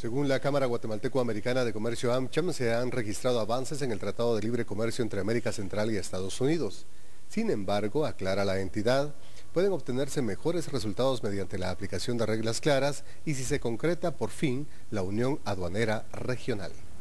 Según la Cámara Guatemalteco-Americana de Comercio AmCham, se han registrado avances en el Tratado de Libre Comercio entre América Central y Estados Unidos. Sin embargo, aclara la entidad, pueden obtenerse mejores resultados mediante la aplicación de reglas claras y si se concreta por fin la Unión Aduanera Regional.